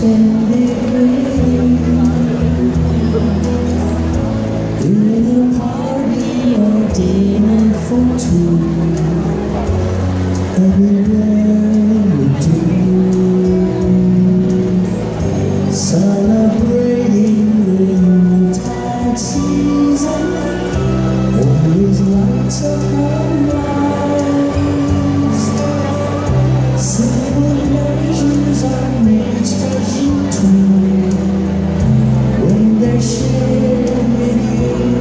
spend it with you. In a party or dinner for two, everywhere we do, celebrating the Yuletide season, always lights up our lives. Simple pleasures are made special too, when they're shared with you.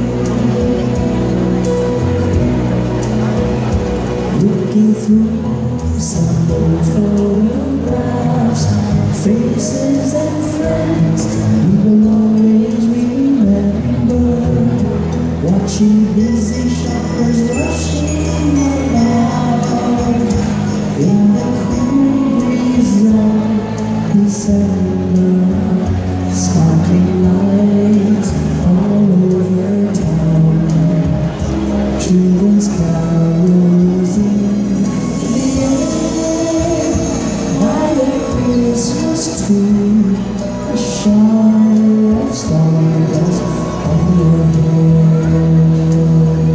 Looking through some old photographs, faces and friends we will always remember. Watching busy shoppers rushing about in the cool breeze of December. Sparkling lights all over town, children's carols in the air, by the Christmas tree, a shower of stardust on your hair.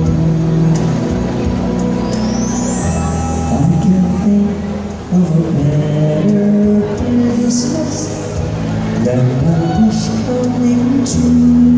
I can't think of a better Christmas than a wish coming true.